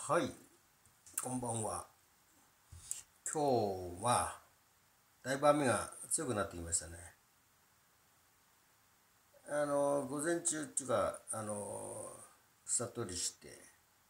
はい、こんばんは。今日はだいぶ雨が強くなってきましたね。午前中っていうか、草取りして、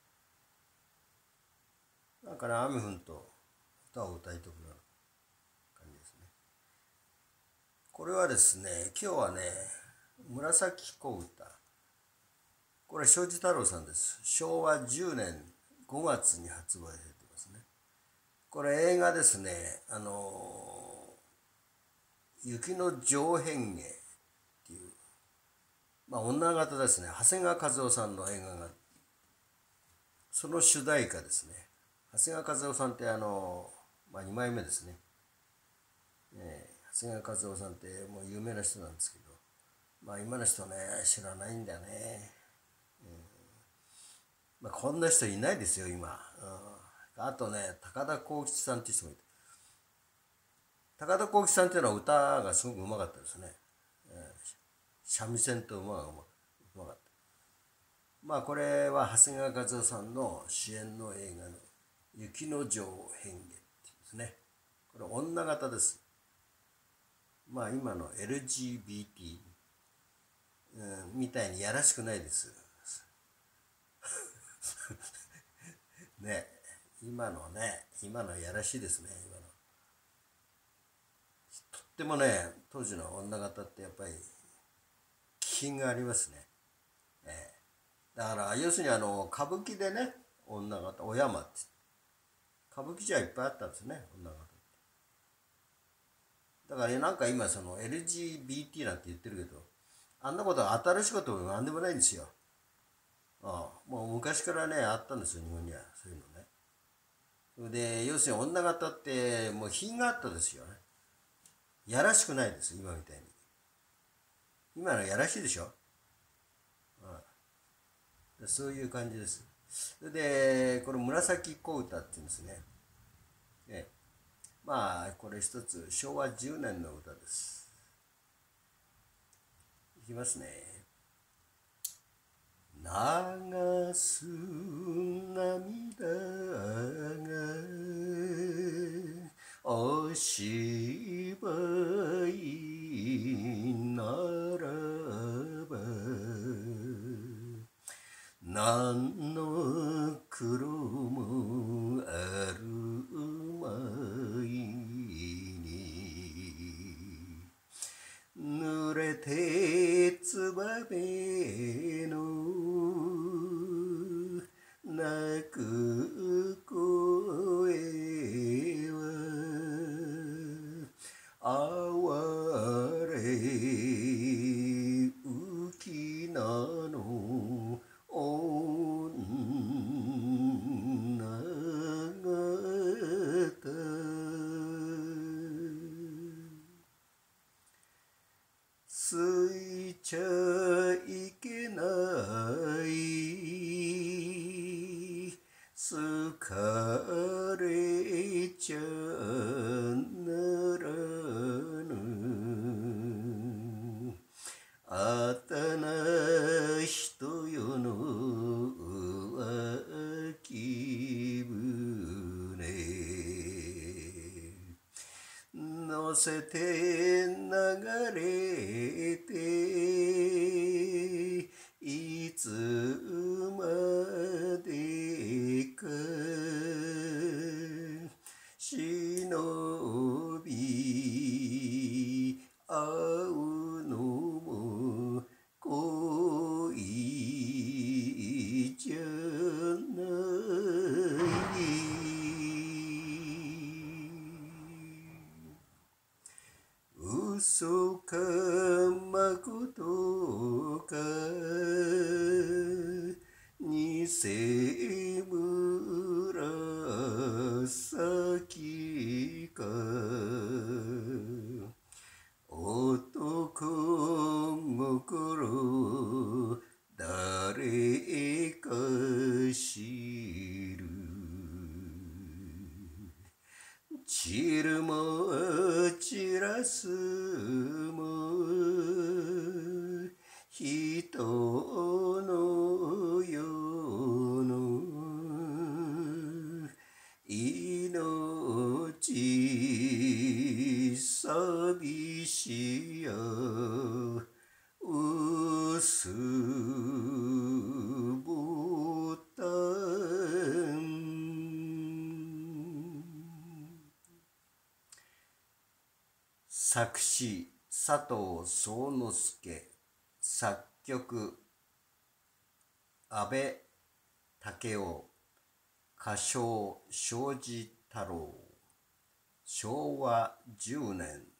なんかね、雨降ると歌を歌いとくような感じですね。これはですね、今日はね、紫子歌。これ、庄司太郎さんです。昭和10年5月に発売されてますね。これ映画ですね、雪の上辺下っていう、女形ですね、長谷川一夫さんの映画が、その主題歌ですね。長谷川一夫さんって2枚目ですね。長谷川一夫さんってもう有名な人なんですけど、今の人ね、知らないんだよね。こんな人いないですよ、今。あとね、高田幸吉さんっていう人もいて。高田幸吉さんっていうのは歌がすごくうまかったですね。三味線と馬がうまかった。これは長谷川一夫さんの主演の映画の雪の女王変化っていうんですね。これ女型です。今の LGBT、みたいにやらしくないです。ね、今のやらしいですね、今の。とってもね、当時の女型ってやっぱり気品がありますね。だから要するに歌舞伎でね、女型、お山って歌舞伎じゃいっぱいあったんですね、女型。だからね、なんか今その LGBT なんて言ってるけど、あんなことは新しいこともなんでもないんですよ。もう昔からね、あったんですよ、日本には。そういうのね。それで、要するに女型ってもう品があったですよね。やらしくないです、今みたいに。今のやらしいでしょ。そういう感じです。それで、これ紫小唄って言うんですね。これ一つ、昭和10年の歌です。いきますね。流す涙がお芝居ならば何の苦労もあるまいに濡れてつばめの泣く声は哀れ浮き名の女方ついちゃいけない好かれちゃならぬあたな人よの浮気船乗せて流れていつまでか忍び会うのも恋じゃない嘘かまことか偽紫か男心誰か知る散るも散らすも人の世のよ薄ぼたん。作詞佐藤壮之助、作曲阿部武雄、歌唱庄司太郎。昭和10年